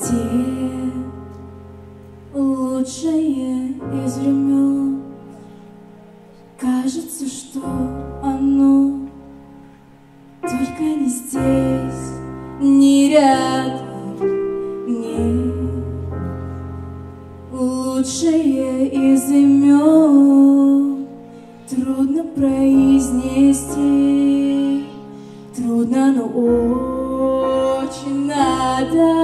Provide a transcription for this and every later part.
темноте лучшее из времен. Кажется, что оно только не здесь, не рядом, не лучшее из имен. Трудно произнести, трудно, но очень надо.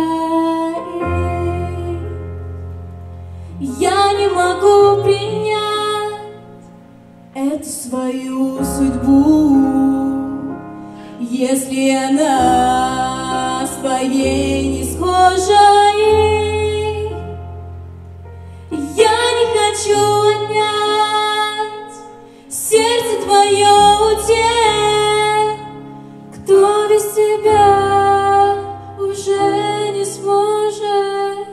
Я не могу принять эту свою судьбу, если она своей не схожа ей. Я не хочу отнять сердце твое у тех, кто без тебя уже не сможет.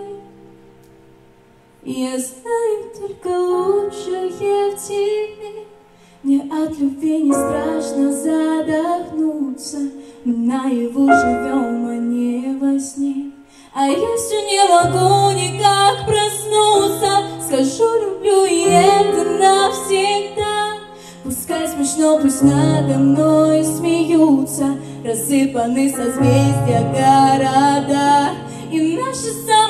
Я знаю только лучшее в тебе. Мне от любви не страшно задохнуться. Мы наяву живем, а не во сне. А я все не могу никак проснуться. Скажу люблю, и это навсегда. Пускай смешно, пусть надо мной смеются. Рассыпаны созвездия города, и наши